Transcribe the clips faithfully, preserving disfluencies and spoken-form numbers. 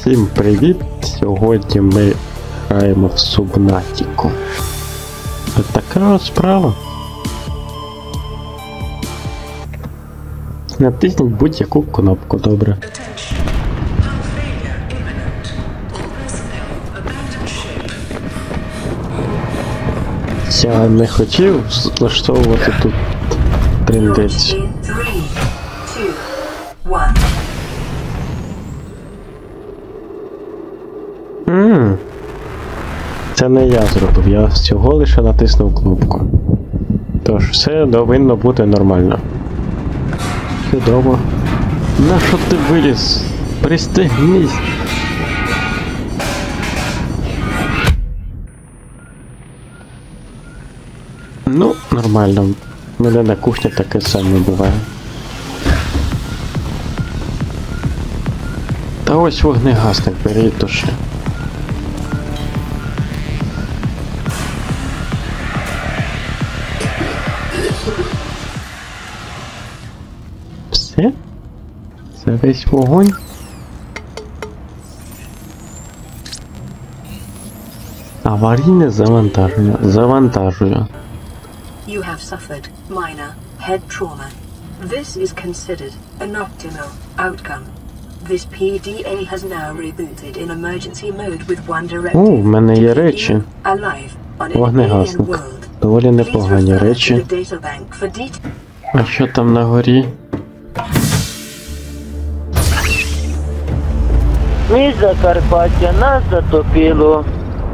Всім привіт! Сьогодні ми граємо в Субнатіку. Ось така от справа. Натисніть будь-яку кнопку, добре. Я не хотів влаштовувати тут трындець. Ммм. Це не я зробив, я всього лише натиснув кнопку. Тож, все повинно бути нормально. Чудово. Нащо ти виліз? Пристегнись! Ну, нормально. У мене на кухні таке саме буває. Та ось вогнегасник, бери і туши. Все? Це весь вогонь? Аварійне завантаження. Завантажую. You have suffered minor head trauma. This is considered an optimal outcome. This пі ді ей has now rebooted in emergency mode with one directive. О, в мене є речі. Вогнегасник. Доволі непогані речі. А що там на горі? Ми Закарпаття, нас затопило.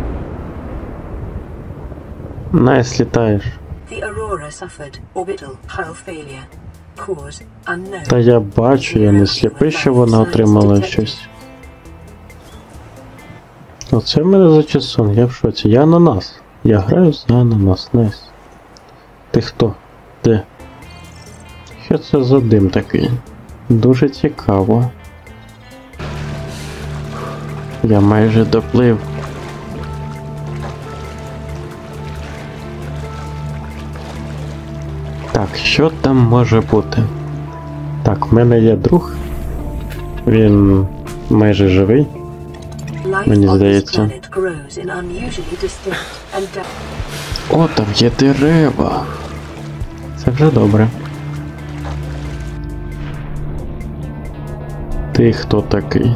Найс, літаєш. Та я бачу, я не сліпий, що вона отримала щось. Оце в мене за часон, я в шоці. Я ананас. Я граю за ананас, найс. Ти хто? Де? Що це за дим такий? Дуже цікаво. Я майже доплив. Так, що там може бути? Так, в мене є друг. Він майже живий. Мені здається. О, там є дерева. Це вже добре. Ти хто такий?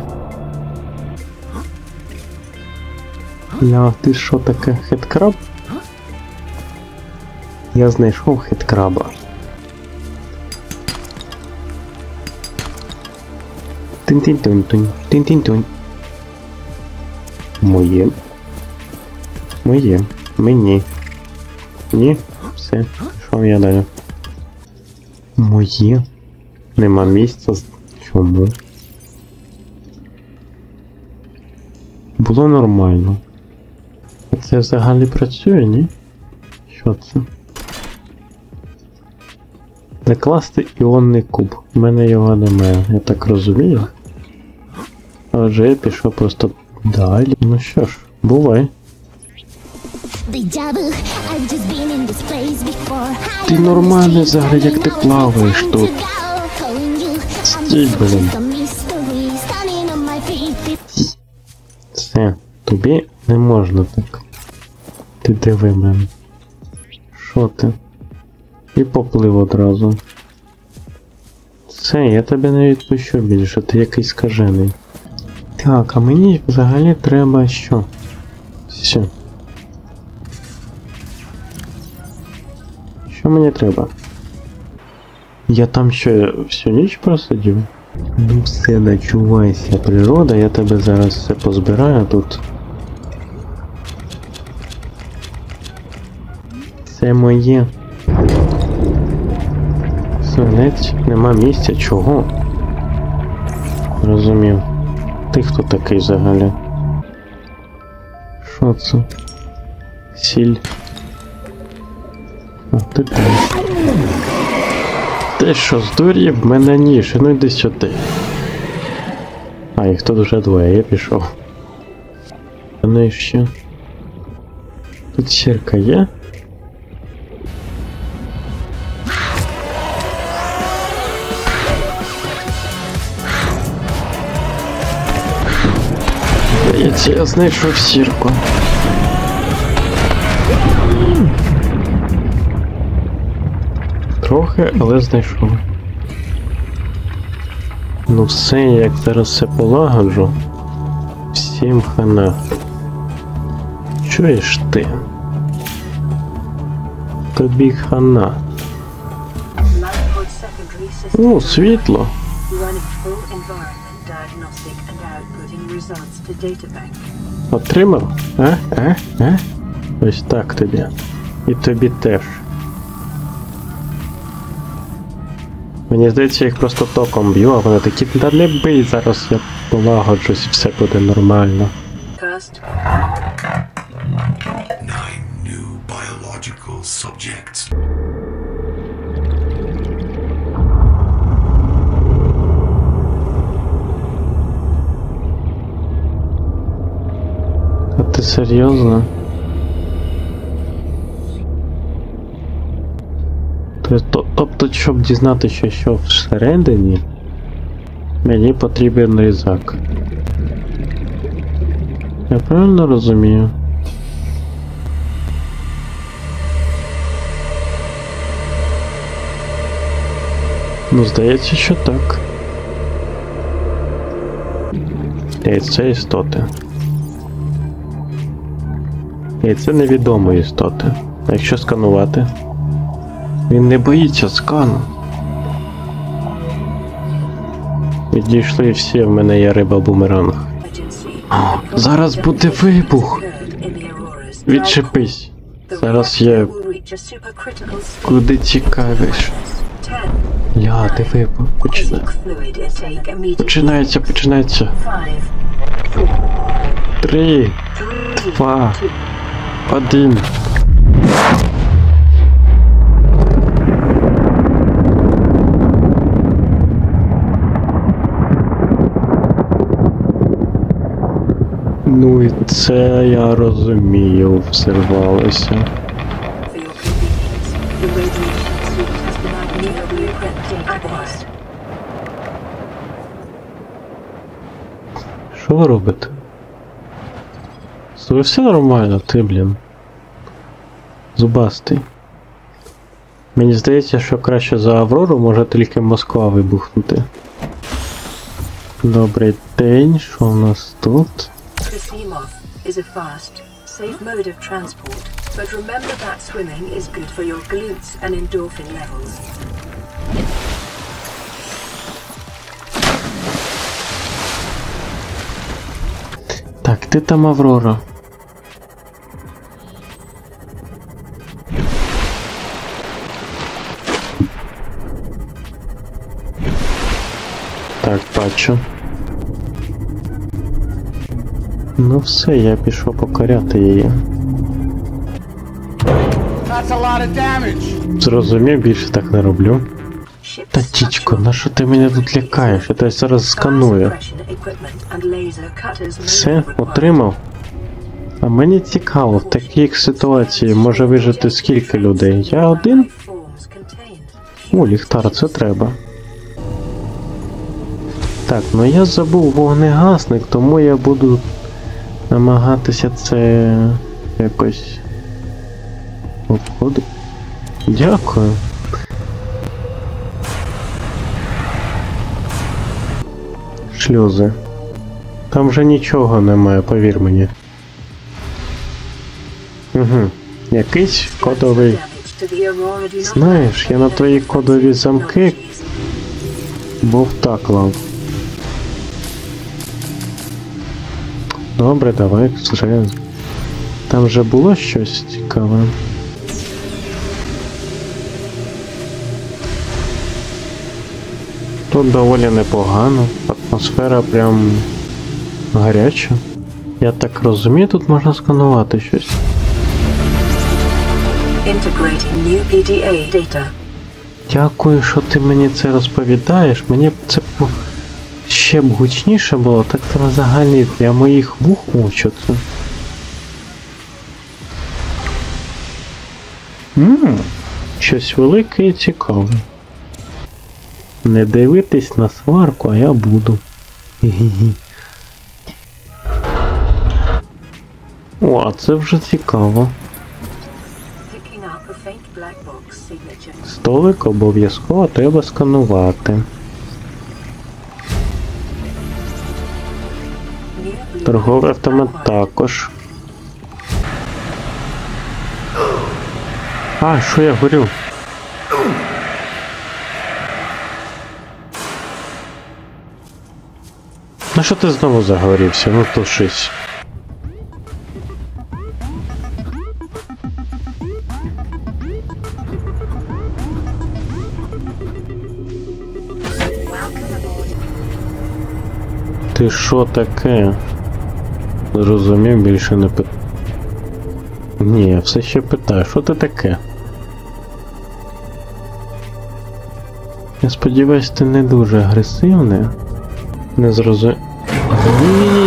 Я, ти що таке, хедкраб? Я знайшов хедкраба. Тин-тин-тунь-тунь, тин-тин-тунь. Моє. Моє. Мені. Ні? Все. Пішов я далі. Моє. Нема місця. Чому? Було нормально. Це взагалі працює, ні? Що це? Закласти іонний куб. У мене його немає, я так розумію. Отже, я пішов просто далі. Ну що ж, бувай. Ти нормальний взагалі, як ти плаваєш тут. Стій, блін. Все, тобі не можна так. Ти диви мене. Що ти? І поплив одразу. Все, я тебе не відпущу більше, ти якийсь скажений. Так, а мені взагалі треба що? Все. Що мені треба? Я там що, всю ніч просидів? Ну все, начувайся, природа, я тебе зараз все позбираю тут. Це моє. Сонець, нема місця, чого? Розумів. Ти хто такий взагалі? Що це? Сіль. А ти теж. Ти що, здурів? Мене ніж, ну йди сюди. А, їх тут вже двоє, я пішов. Ну і що? Тут сірка є? Здається, я знайшов сірку. Трохи, але знайшов. Ну все, як зараз все полагоджу. Всім хана. Чуєш ти? Тобі хана. Ну, світло. Отримав? А? А? А? Ось так тобі. І тобі теж. Мені здається, їх просто током б'ю, а вони такі, та не бий, зараз я полагоджусь і все буде нормально. Nine new biological subjects. А ти серйозно? Тобто, щоб дізнатися, що всередині, мені потрібен різак. Я правильно розумію? Ну, здається, що так. Яйце істоти. Яйце невідомої істоти. А якщо сканувати? Він не боїться скану. Відійшли всі, в мене є риба-бумеранг. Зараз буде вибух! Відчепись. Зараз я... Куди цікавиш? Ля, ти вибух. Починає. Починається, починається. Три, два, один. Ну і це, я розумію, взірвалося. Що ви робите? Слухай, все нормально, ти, блін. Зубастий. Мені здається, що краще за Аврору може тільки Москва вибухнути. Добрий день, що у нас тут? The Seamoth is a fast, safe mode of transport, but remember that swimming is good for your glutes and endorphin levels. Так, ти там Аврора. Так, бачу. Ну все, я пішов покоряти її. Зрозумів, більше так не роблю. Та тічко, на що ти мене тут лякаєш? Я тебе зараз сканую. Все, отримав? А мені цікаво, в такій ситуації може вижити скільки людей? Я один? О, ліхтар, це треба. Так, ну я забув вогнегасник, тому я буду намагатися це якось обходити. Дякую. Шлюзи. Там вже нічого немає, повір мені. Угу. Якийсь кодовий... Знаєш, я на твої кодові замки вовта клав. Добре, давай, вже. Там вже було щось цікаве. Тут доволі непогано, атмосфера прям гаряча. Я так розумію, тут можна сканувати щось. Integrating new пі ді ей data. Дякую, що ти мені це розповідаєш. Мені б це б ще б гучніше було, так це на загальні для моїх вух. О, що це? Ммм, щось велике і цікаве. Не дивитись на сварку, а я буду. Гі-гі. О, а це вже цікаво. Picking up a faint black box signature. Столик обов'язково треба сканувати. New blue Торговий box автомат acquired. також. А, що я горю? Ну що ти знову загорівся? Ну тушись. Ти що таке? Зрозумів, більше не пит... Ні, я все ще питаю, що ти таке? Я сподіваюсь, ти не дуже агресивне. Не зрозумів. Ні-ні-ні!